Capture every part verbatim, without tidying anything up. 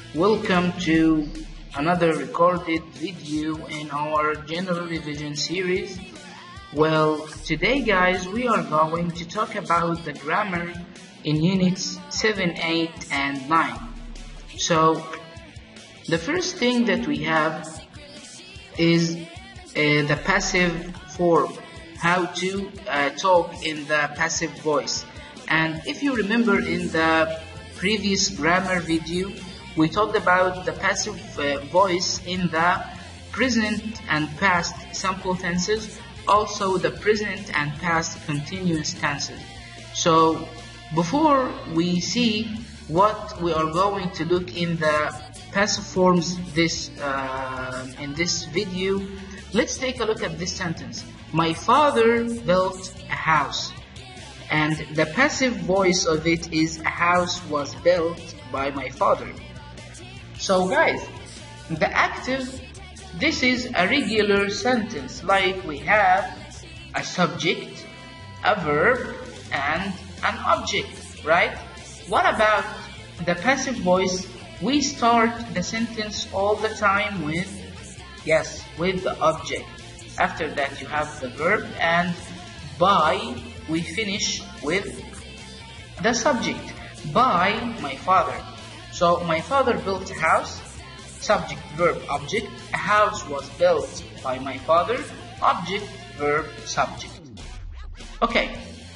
Welcome to another recorded video in our general revision series. Well, today guys, we are going to talk about the grammar in units seven, eight and nine. So, the first thing that we have is uh, the passive form, how to uh, talk in the passive voice. And if you remember in the previous grammar video, we talked about the passive uh, voice in the present and past simple tenses, also the present and past continuous tenses. So before we see what we are going to look in the passive forms this uh, in this video, let's take a look at this sentence. My father built a house. And the passive voice of it is a house was built by my father. So guys, the active, this is a regular sentence, like we have a subject, a verb, and an object, right? What about the passive voice? We start the sentence all the time with, yes, with the object. After that you have the verb, and by we finish with the subject, by my father. So my father built a house, subject, verb, object. A house was built by my father, object, verb, subject. Okay,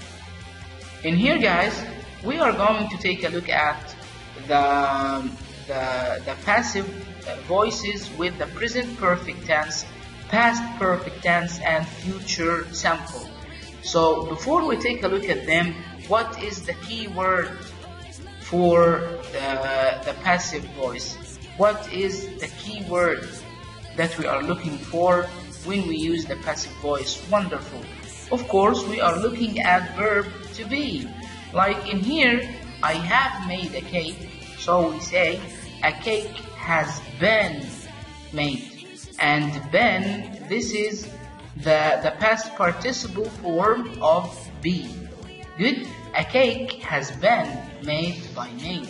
in here guys, we are going to take a look at the, the, the passive voices with the present perfect tense, past perfect tense, and future simple. So before we take a look at them, what is the key word for the, the passive voice? What is the key word that we are looking for when we use the passive voice? Wonderful. Of course, we are looking at verb to be. Like in here, I have made a cake. So we say, a cake has been made. And been, this is the, the past participle form of be. Good? A cake has been made by me.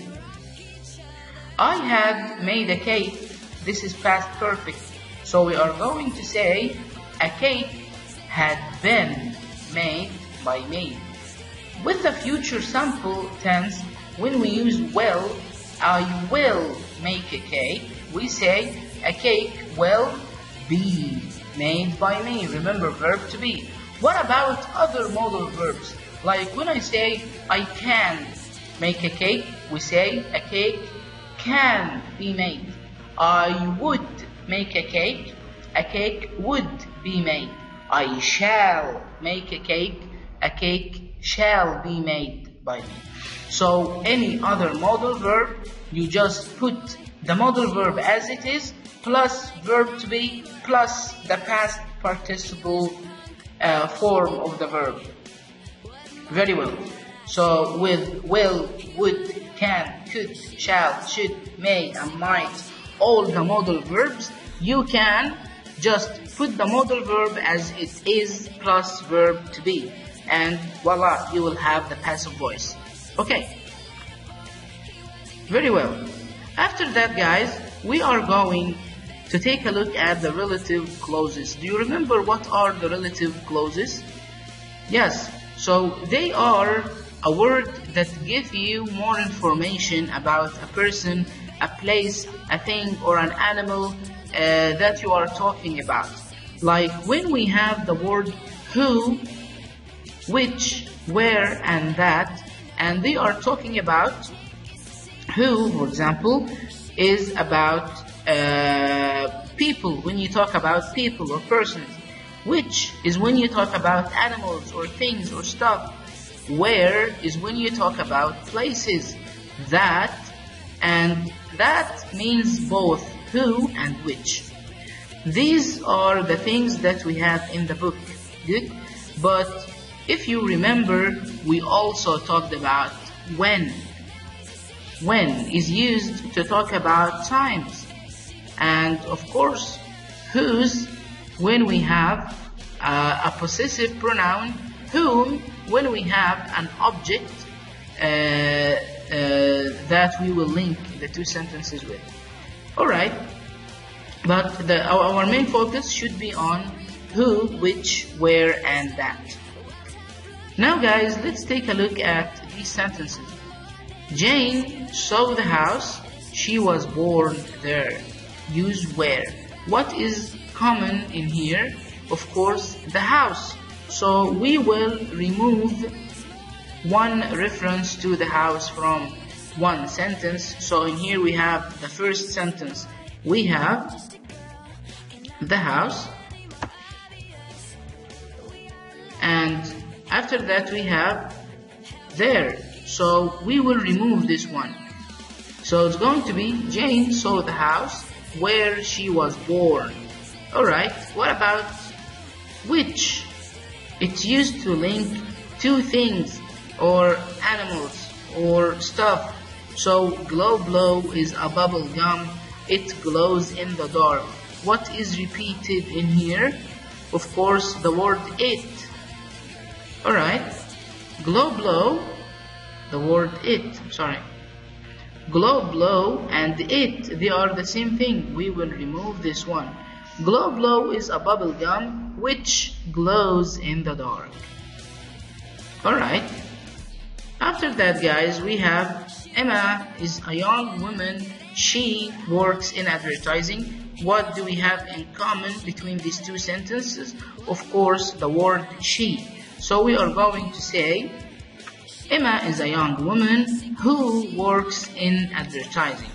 I had made a cake. This is past perfect. So we are going to say, a cake had been made by me. With the future simple tense, when we use will, I will make a cake, we say, a cake will be made by me. Remember, verb to be. What about other modal verbs? Like when I say I can make a cake, we say a cake can be made. I would make a cake, a cake would be made. I shall make a cake, a cake shall be made by me. So any other modal verb, you just put the modal verb as it is, plus verb to be, plus the past participle uh, form of the verb. Very well. So with will, would, can, could, shall, should, may, and might, all the modal verbs, you can just put the modal verb as it is plus verb to be. And voila, you will have the passive voice. Okay. Very well. After that guys, we are going to take a look at the relative clauses. Do you remember what are the relative clauses? Yes, so they are a word that give you more information about a person, a place, a thing, or an animal uh, that you are talking about. Like when we have the word who, which, where, and that, and they are talking about who, for example, is about uh, people, when you talk about people or persons. Which is when you talk about animals or things or stuff. Where is when you talk about places. That, and that means both who and which. These are the things that we have in the book. Good? But if you remember, we also talked about when. When is used to talk about times. And of course, whose when we have uh, a possessive pronoun, whom when we have an object uh, uh, that we will link the two sentences with. Alright, but the, our, our main focus should be on who, which, where, and that. Now guys, let's take a look at these sentences. Jane saw the house. She was born there. Use where. What is common in here? Of course, the house. So we will remove one reference to the house from one sentence. So in here we have the first sentence. We have the house. And after that we have there. So we will remove this one. So it's going to be Jane saw the house where she was born. Alright, what about which? It's used to link two things or animals or stuff. So glow blow is a bubble gum. It glows in the dark. What is repeated in here? Of course, the word it. Alright, glow blow, the word it, sorry. Glow blow and it, they are the same thing. We will remove this one. Glow blow is a bubble gum which glows in the dark. Alright. After that guys, we have Emma is a young woman. She works in advertising. What do we have in common between these two sentences? Of course, the word she. So we are going to say Emma is a young woman who works in advertising.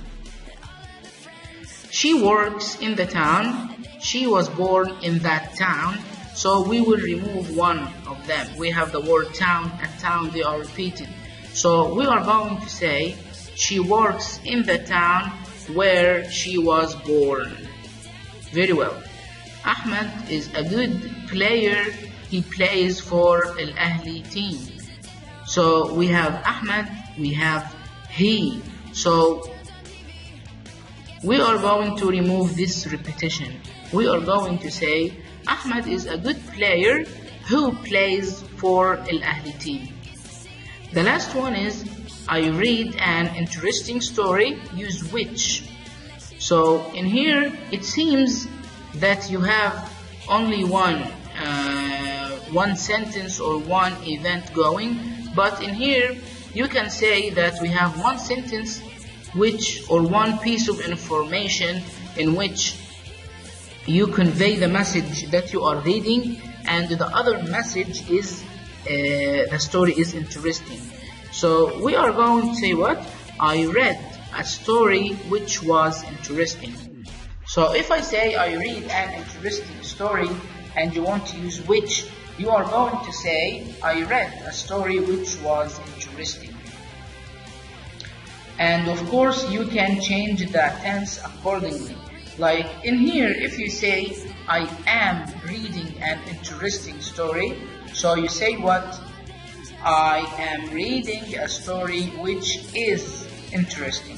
She works in the town. She was born in that town. So we will remove one of them. We have the word town and town, they are repeated. So we are going to say she works in the town where she was born. Very well. Ahmed is a good player. He plays for Al Ahli team. So we have Ahmed, we have he. So we are going to remove this repetition. We are going to say Ahmed is a good player who plays for Al Ahli team. The last one is I read an interesting story. Use which. So in here it seems that you have only one uh, one sentence or one event going, but in here you can say that we have one sentence which or one piece of information in which you convey the message that you are reading, and the other message is uh, the story is interesting. So we are going to say what? I read a story which was interesting. So if I say I read an interesting story and you want to use which, you are going to say I read a story which was interesting. And of course you can change the tense accordingly. Like in here, if you say I am reading an interesting story, so you say what? I am reading a story which is interesting.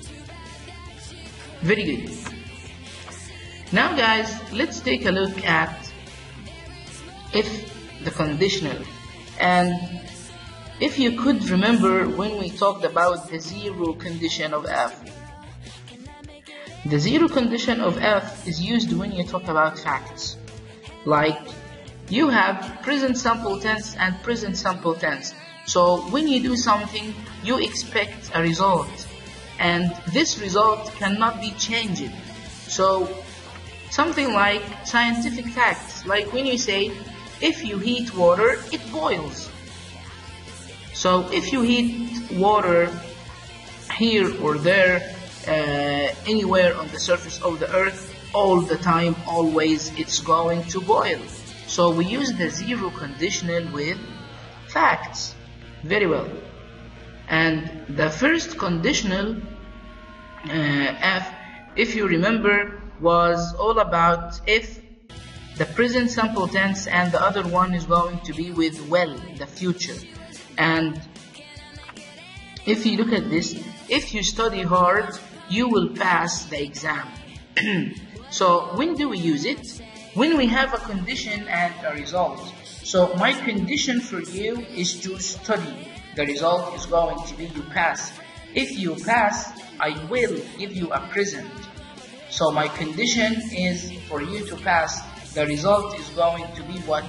Very good. Now guys, let's take a look at if the conditional. And if you could remember when we talked about the zero condition of F. The zero condition of F is used when you talk about facts. Like you have present simple tense and present simple tense. So when you do something, you expect a result, and this result cannot be changed. So something like scientific facts, like when you say if you heat water, it boils. So if you heat water here or there, uh, anywhere on the surface of the earth, all the time, always, it's going to boil. So we use the zero conditional with facts. Very well. And the first conditional, uh, F, if you remember, was all about if the present simple tense, and the other one is going to be with well, the future. And if you look at this, if you study hard, you will pass the exam. So when do we use it? When we have a condition and a result. So my condition for you is to study. The result is going to be you pass. If you pass, I will give you a present. So my condition is for you to pass. The result is going to be what?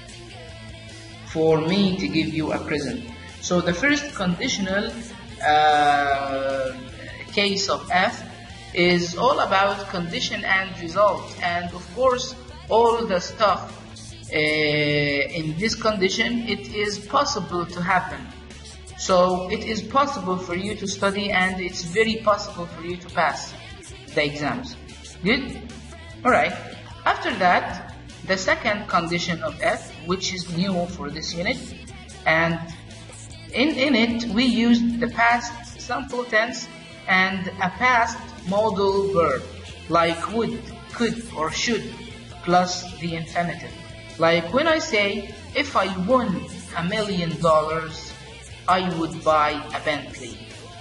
For me to give you a present. So the first conditional uh, case of F is all about condition and result, and of course all the stuff uh, in this condition, it is possible to happen. So it is possible for you to study, and it's very possible for you to pass the exams. Good? Alright. After that, the second condition of F, which is new for this unit, and in, in it we used the past simple tense and a past modal verb like would, could or should plus the infinitive. Like when I say, if I won a million dollars, I would buy a Bentley.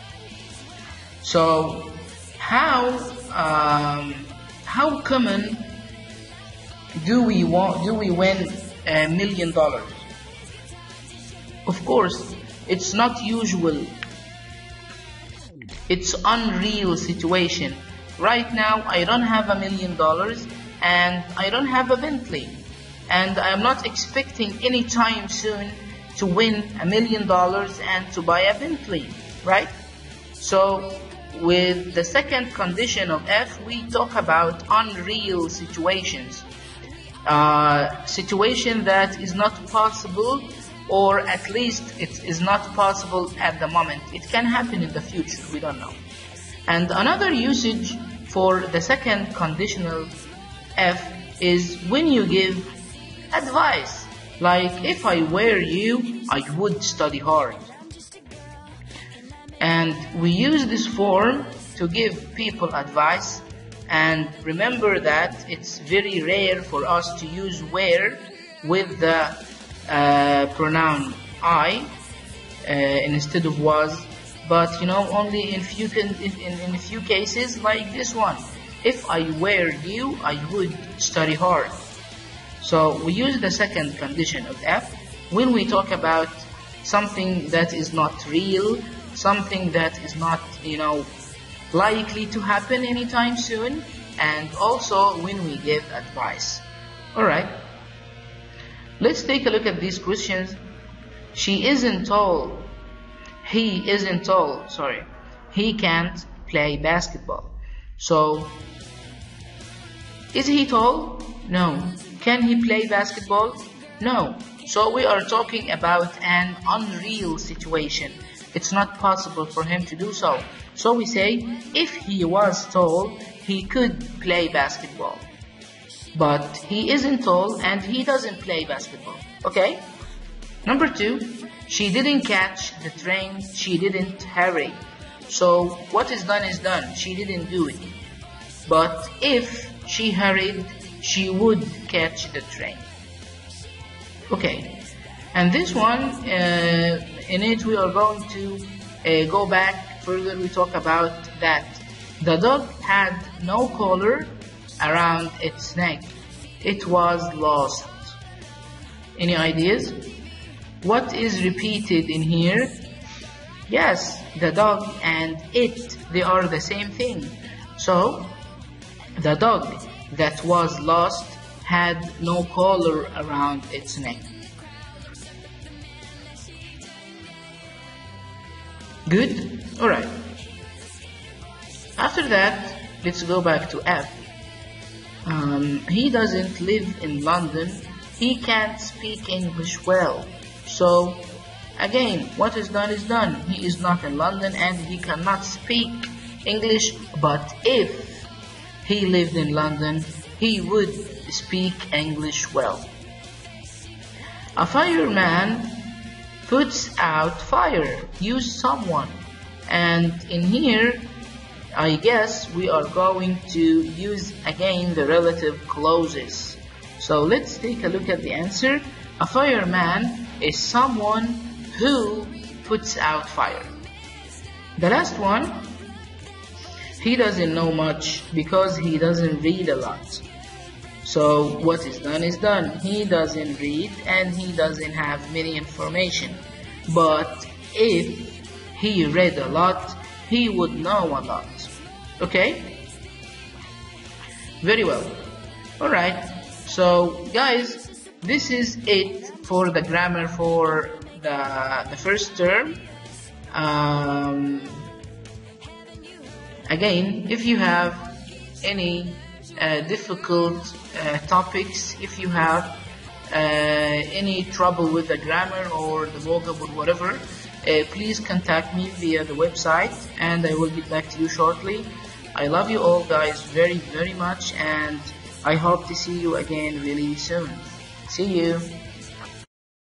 So how um, how common do we want do we win a million dollars? Of course, it's not usual. It's unreal situation. Right now, I don't have a million dollars and I don't have a Bentley, and I am not expecting any time soon to win a million dollars and to buy a Bentley, right? So with the second condition of F, we talk about unreal situations, uh, situation that is not possible, or at least it is not possible at the moment. It can happen in the future, we don't know. And another usage for the second conditional F is when you give advice, like if I were you, I would study hard. And we use this form to give people advice, and remember that it's very rare for us to use were with the uh, pronoun I uh, instead of was, but you know, only in few in, in, in a few cases like this one. If I were you, I would study hard. So we use the second condition of F when we talk about something that is not real, something that is not, you know, likely to happen anytime soon, and also when we give advice. Alright, let's take a look at these questions. She isn't tall. He isn't tall, sorry. He can't play basketball. So, is he tall? No. Can he play basketball? No. So we are talking about an unreal situation. It's not possible for him to do so. So we say, if he was tall, he could play basketball. But he isn't tall and he doesn't play basketball. Okay? Number two, she didn't catch the train, she didn't hurry. So what is done is done, she didn't do it. But if she hurried, she would catch the train. Okay, and this one, uh, in it we are going to uh, go back further. We talk about that the dog had no collar around its neck. It was lost. Any ideas? What is repeated in here? Yes, the dog and it, they are the same thing. So, the dog that was lost had no collar around its neck. Good? Alright. After that, let's go back to F. Um, he doesn't live in London. He can't speak English well. So, again, what is done is done. He is not in London and he cannot speak English, but if he lived in London, he would speak English well. A fireman puts out fire. Use someone. And in here, I guess we are going to use again the relative clauses. So let's take a look at the answer. A fireman is someone who puts out fire. The last one, he doesn't know much because he doesn't read a lot. So what is done is done. He doesn't read and he doesn't have many information. But if he read a lot, he would know a lot. Okay? Very well. Alright, so guys, this is it for the grammar for the, the first term. Um, again, if you have any uh, difficult uh, topics, if you have uh, any trouble with the grammar or the vocab or whatever, uh, please contact me via the website and I will get back to you shortly. I love you all guys very very much, and I hope to see you again really soon. See you.